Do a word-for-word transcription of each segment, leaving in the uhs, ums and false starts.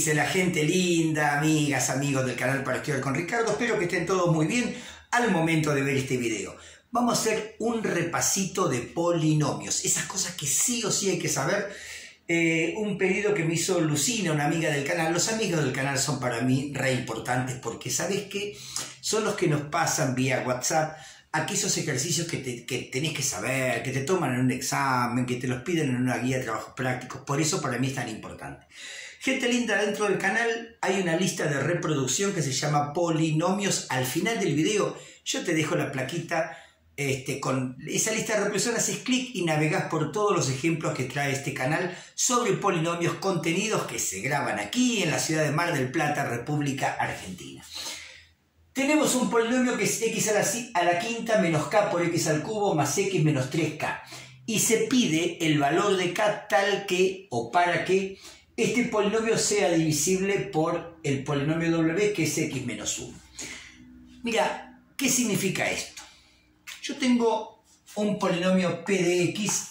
dice la gente linda, amigas, amigos del canal Para Estudiar con Ricardo? Espero que estén todos muy bien al momento de ver este video. Vamos a hacer un repasito de polinomios, esas cosas que sí o sí hay que saber. Eh, un pedido que me hizo Lucina, una amiga del canal. Los amigos del canal son para mí re importantes porque, ¿sabes qué? Son los que nos pasan vía WhatsApp aquellos ejercicios que, te, que tenés que saber, que te toman en un examen, que te los piden en una guía de trabajos prácticos. Por eso para mí es tan importante. Gente linda, dentro del canal hay una lista de reproducción que se llama polinomios. Al final del video yo te dejo la plaquita este, con esa lista de reproducción. Haces clic y navegás por todos los ejemplos que trae este canal sobre polinomios, contenidos que se graban aquí en la ciudad de Mar del Plata, República Argentina. Tenemos un polinomio que es x a la, a la quinta menos k por x al cubo más x menos tres k. Y se pide el valor de k tal que o para que este polinomio sea divisible por el polinomio w, que es x menos uno. Mira, ¿qué significa esto? Yo tengo un polinomio p de x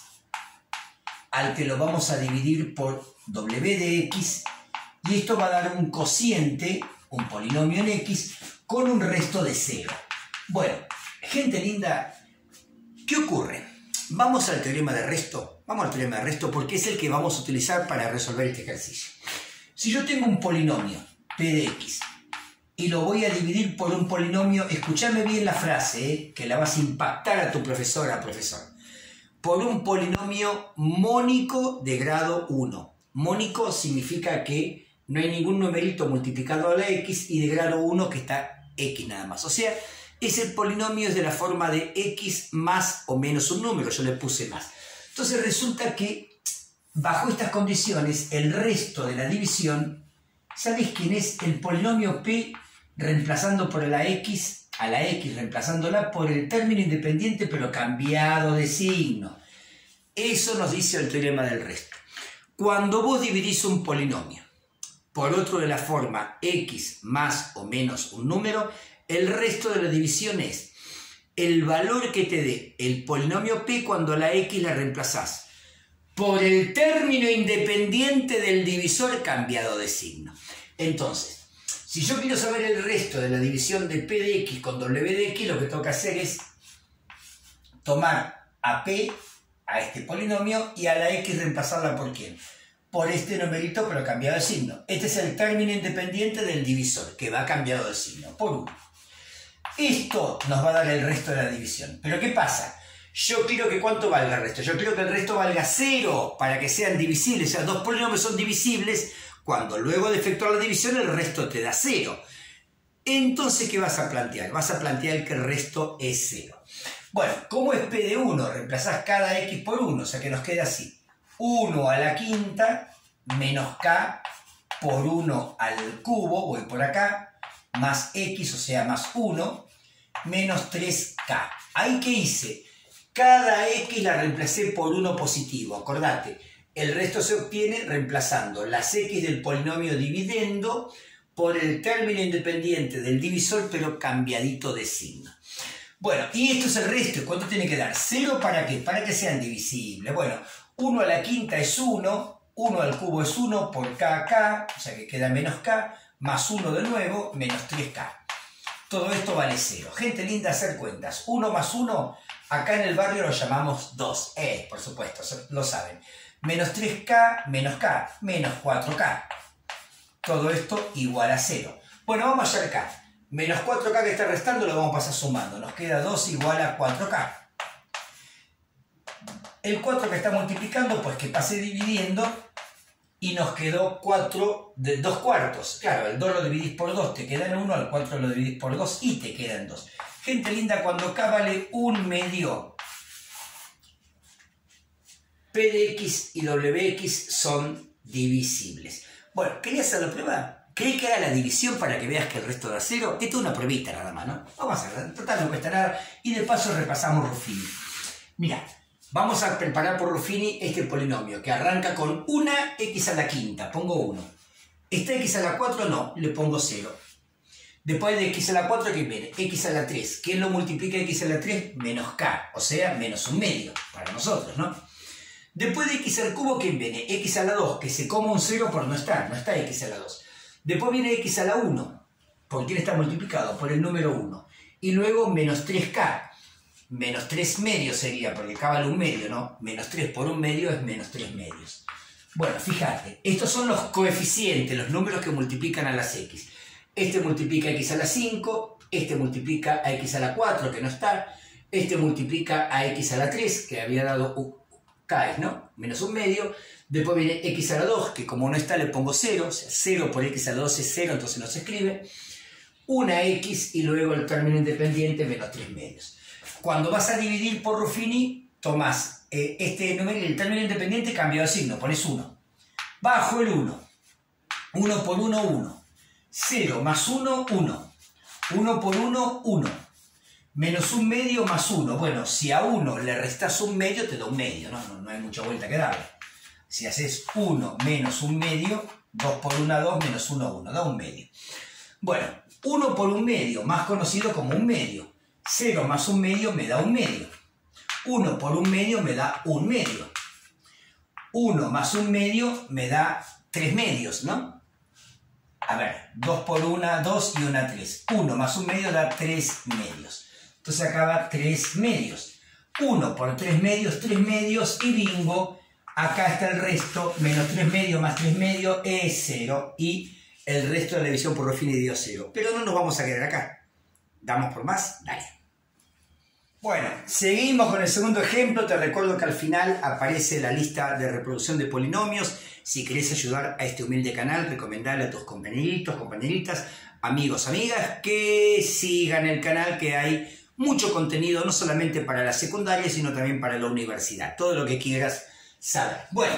al que lo vamos a dividir por w de x y esto va a dar un cociente, un polinomio en x, con un resto de cero. Bueno, gente linda, ¿qué ocurre? Vamos al teorema de resto. Vamos al teorema de resto porque es el que vamos a utilizar para resolver este ejercicio. Si yo tengo un polinomio p de x y lo voy a dividir por un polinomio, escúchame bien la frase, ¿eh? Que la vas a impactar a tu profesora, profesor. Por un polinomio mónico de grado uno. Mónico significa que no hay ningún numerito multiplicado a la x y de grado uno que está x nada más. O sea, ese polinomio es de la forma de x más o menos un número. Yo le puse más. Entonces resulta que bajo estas condiciones el resto de la división, ¿sabes quién es? El polinomio p reemplazando por la x, a la x reemplazándola por el término independiente pero cambiado de signo. Eso nos dice el teorema del resto. Cuando vos dividís un polinomio por otro de la forma x más o menos un número, el resto de la división es el valor que te dé el polinomio p cuando a la x la reemplazás por el término independiente del divisor cambiado de signo. Entonces, si yo quiero saber el resto de la división de p de x con w de x, lo que tengo que hacer es tomar a p, a este polinomio, y a la x reemplazarla por quién. Por este numerito pero cambiado de signo. Este es el término independiente del divisor, que va cambiado de signo, por uno. Esto nos va a dar el resto de la división. Pero ¿qué pasa? Yo quiero que ¿cuánto valga el resto? Yo quiero que el resto valga cero para que sean divisibles. O sea, dos polinomios son divisibles cuando luego de efectuar la división el resto te da cero. Entonces, ¿qué vas a plantear? Vas a plantear que el resto es cero. Bueno, ¿cómo es p de uno? Reemplazás cada x por uno, o sea que nos queda así. uno a la quinta menos k por uno al cubo, voy por acá, más x, o sea, más uno, menos tres k. ¿Ahí qué hice? Cada x la reemplacé por uno positivo, acordate. El resto se obtiene reemplazando las x del polinomio dividendo por el término independiente del divisor, pero cambiadito de signo. Bueno, y esto es el resto. ¿Cuánto tiene que dar? ¿Cero para qué? Para que sean divisibles. Bueno, uno a la quinta es uno, uno al cubo es uno por k, k, o sea que queda menos k, más uno de nuevo, menos tres k. Todo esto vale cero. Gente linda, hacer cuentas. uno más uno, acá en el barrio lo llamamos dos. Eh, por supuesto, lo saben. Menos tres k, menos k, menos cuatro k. Todo esto igual a cero. Bueno, vamos a hacer k. Menos cuatro k que está restando lo vamos a pasar sumando. Nos queda dos igual a cuatro k. El cuatro que está multiplicando, pues que pase dividiendo y nos quedó cuatro de dos cuartos. Claro, el dos lo dividís por dos, te queda en uno, al cuatro lo dividís por dos y te queda en dos. Gente linda, cuando k vale un medio, p de x y w de x son divisibles. Bueno, ¿querías hacer la prueba? ¿Creí que era la división para que veas que el resto da cero? Esto es una pruebita nada más, ¿no? Vamos a hacerla, total no cuesta nada y de paso repasamos Ruffini. Mira, vamos a preparar por Ruffini este polinomio que arranca con una x a la quinta, pongo uno. Esta x a la cuatro no, le pongo cero. Después de x a la cuatro, ¿qué viene? X a la tres. ¿Quién lo multiplica x a la tres? Menos k, o sea, menos un medio para nosotros, ¿no? Después de x al cubo, ¿quién viene? X a la dos, que se coma un cero por no estar, no está x a la dos. Después viene x a la uno, ¿por quién está multiplicado? Por el número uno. Y luego menos tres k, menos tres medios sería, porque acá vale un medio, ¿no? Menos tres por un medio es menos tres medios. Bueno, fíjate, estos son los coeficientes, los números que multiplican a las x. Este multiplica a x a la cinco, este multiplica a x a la cuatro, que no está, este multiplica a x a la tres, que había dado uh, k, ¿no? Menos un medio. Después viene x a la dos, que como no está le pongo cero, o sea, cero por x a la dos es cero, entonces no se escribe. Una x y luego el término independiente menos tres medios. Cuando vas a dividir por Ruffini, tomás eh, este número, el término independiente cambia de signo, pones uno. Bajo el uno. uno por uno, uno. cero más uno, uno. uno por uno, uno. Menos un medio más uno. Bueno, si a uno le restas un medio, te da un medio, ¿no? No, no hay mucha vuelta que darle. Si haces uno menos un medio, dos por uno, dos, menos uno, uno. Da un medio. Bueno, uno por un medio, más conocido como un medio. cero más un medio me da un medio. uno por un medio me da un medio. uno más un medio me da tres medios, ¿no? A ver, dos por uno, dos y una, tres. uno más un medio da tres medios. Entonces acá va tres medios. uno por tres medios, tres medios y bingo. Acá está el resto, menos tres medios más tres medios es cero. Y el resto de la división por Ruffini dio cero. Pero no nos vamos a quedar acá. ¿Damos por más? Dale. Bueno, seguimos con el segundo ejemplo. Te recuerdo que al final aparece la lista de reproducción de polinomios. Si querés ayudar a este humilde canal, recomendale a tus compañeritos, compañeritas, amigos, amigas, que sigan el canal, que hay mucho contenido, no solamente para la secundaria, sino también para la universidad. Todo lo que quieras saber. Bueno,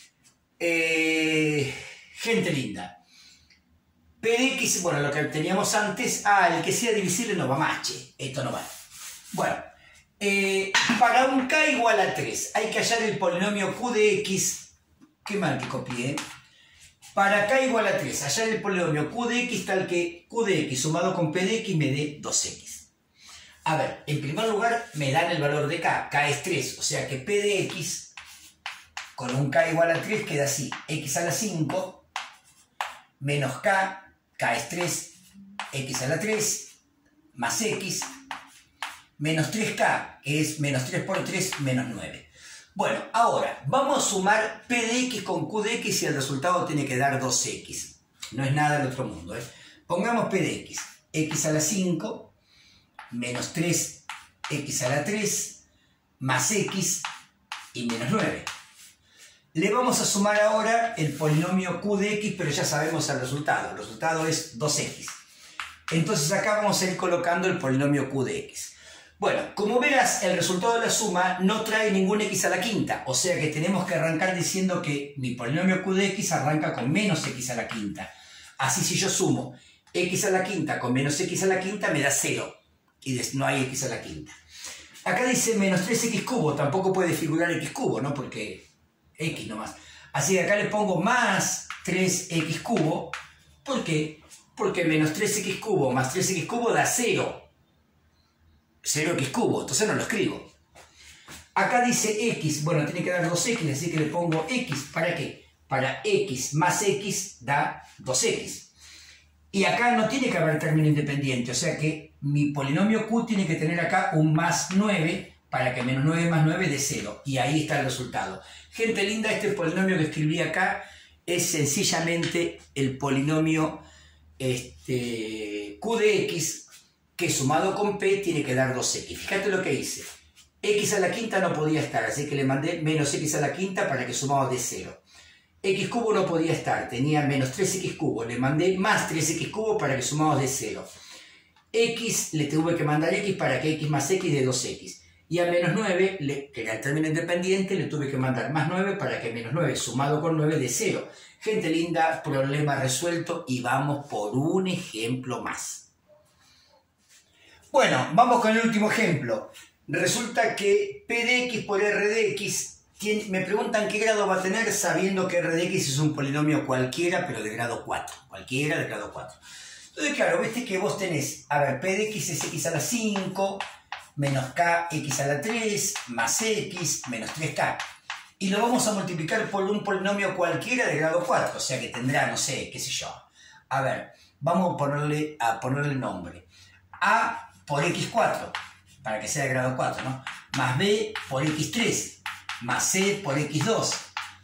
eh, gente linda. P de X, bueno, lo que teníamos antes, ah, el que sea divisible no va más, che. Esto no va. Bueno, eh, para un k igual a tres, hay que hallar el polinomio Q de X. Qué mal que copié. Para k igual a tres, hallar el polinomio Q de X tal que Q de X sumado con P de X me dé dos x. A ver, en primer lugar me dan el valor de k. K es tres, o sea que P de X con un k igual a tres queda así. X a la cinco menos k, k es tres, x a la tres más x menos tres k, que es menos tres por tres, menos nueve. Bueno, ahora vamos a sumar P de X con Q de X y el resultado tiene que dar dos x. No es nada del otro mundo, ¿eh? Pongamos P de X. X a la cinco menos tres x a la tres más x y menos nueve. Le vamos a sumar ahora el polinomio Q de X, pero ya sabemos el resultado. El resultado es dos x. Entonces acá vamos a ir colocando el polinomio Q de X. Bueno, como verás, el resultado de la suma no trae ningún x a la quinta, o sea que tenemos que arrancar diciendo que mi polinomio Q de X arranca con menos x a la quinta. Así si yo sumo x a la quinta con menos x a la quinta me da cero, y no hay x a la quinta. Acá dice menos tres x cubo, tampoco puede figurar x cubo, ¿no? Porque x nomás. Así que acá le pongo más tres x cubo, ¿por qué? Porque menos tres x cubo más tres x cubo da cero. cero x cubo, entonces no lo escribo. Acá dice x, bueno, tiene que dar dos x, así que le pongo x. ¿Para qué? Para x más x da dos x. Y acá no tiene que haber término independiente, o sea que mi polinomio Q tiene que tener acá un más nueve para que menos nueve más nueve dé cero. Y ahí está el resultado. Gente linda, este polinomio que escribí acá es sencillamente el polinomio este, Q de X, que sumado con P tiene que dar dos x. Fíjate lo que hice. X a la quinta no podía estar, así que le mandé menos x a la quinta para que sumado de cero. X cubo no podía estar, tenía menos tres x cubo. Le mandé más tres x cubo para que sumamos de cero. X le tuve que mandar x para que x más x dé dos x. Y a menos nueve, le, que era el término independiente, le tuve que mandar más nueve para que menos nueve sumado con nueve dé cero. Gente linda, problema resuelto y vamos por un ejemplo más. Bueno, vamos con el último ejemplo. Resulta que P de X por R de X, tiene, me preguntan qué grado va a tener sabiendo que R de X es un polinomio cualquiera, pero de grado cuatro. Cualquiera de grado cuatro. Entonces, claro, viste que vos tenés, a ver, P de X es x a la cinco, menos k, x a la tres, más x, menos tres k. y lo vamos a multiplicar por un polinomio cualquiera de grado cuatro, o sea que tendrá, no sé, qué sé yo. A ver, vamos a ponerle, a ponerle nombre. A por equis cuatro, para que sea de grado cuatro, ¿no? Más B por equis tres, más C por equis dos,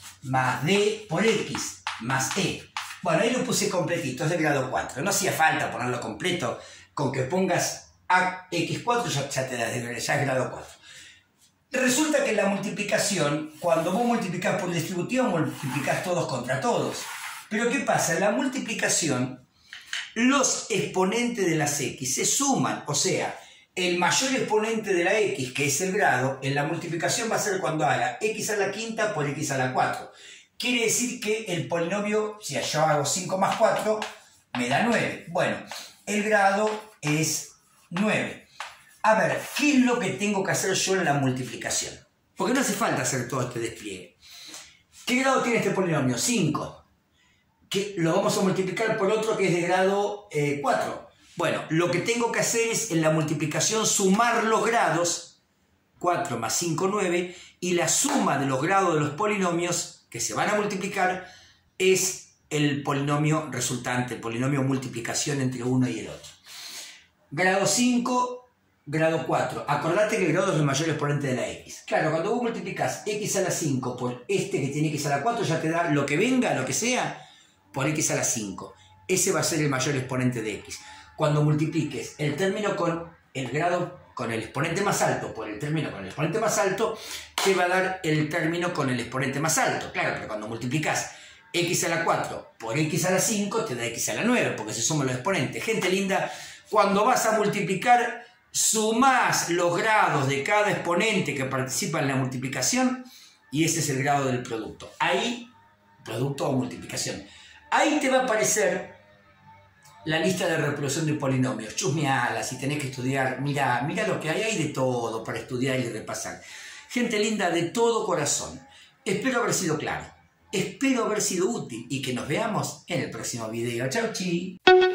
más D por X, más E. Bueno, ahí lo puse completito, es de grado cuatro. No hacía falta ponerlo completo, con que pongas A equis cuatro ya, ya te da, ya es grado cuatro. Resulta que la multiplicación, cuando vos multiplicás por el distributivo, multiplicás todos contra todos. Pero ¿qué pasa? En la multiplicación, los exponentes de las X se suman, o sea, el mayor exponente de la X, que es el grado, en la multiplicación va a ser cuando haga X a la quinta por X a la cuatro. Quiere decir que el polinomio, si yo hago cinco más cuatro, me da nueve. Bueno, el grado es nueve. A ver, ¿qué es lo que tengo que hacer yo en la multiplicación? Porque no hace falta hacer todo este despliegue. ¿Qué grado tiene este polinomio? cinco. Que lo vamos a multiplicar por otro que es de grado eh, cuatro. Bueno, lo que tengo que hacer es en la multiplicación sumar los grados, cuatro más cinco, nueve, y la suma de los grados de los polinomios que se van a multiplicar es el polinomio resultante, el polinomio multiplicación entre uno y el otro. Grado cinco, grado cuatro. Acordate que el grado es el mayor exponente de la X. Claro, cuando vos multiplicas X a la cinco por este que tiene X a la cuatro, ya te da lo que venga, lo que sea, por X a la cinco. Ese va a ser el mayor exponente de X. Cuando multipliques el término con el grado, con el exponente más alto, por el término con el exponente más alto, te va a dar el término con el exponente más alto. Claro, pero cuando multiplicas X a la cuatro por X a la cinco, te da X a la nueve, porque se suman los exponentes. Gente linda, cuando vas a multiplicar, sumás los grados de cada exponente que participa en la multiplicación, y ese es el grado del producto. Ahí, producto o multiplicación. Ahí te va a aparecer la lista de reproducción de polinomios. Chusmeala, si tenés que estudiar, mira, mira lo que hay, hay de todo para estudiar y repasar. Gente linda, de todo corazón. Espero haber sido claro, espero haber sido útil y que nos veamos en el próximo video. Chau, chi.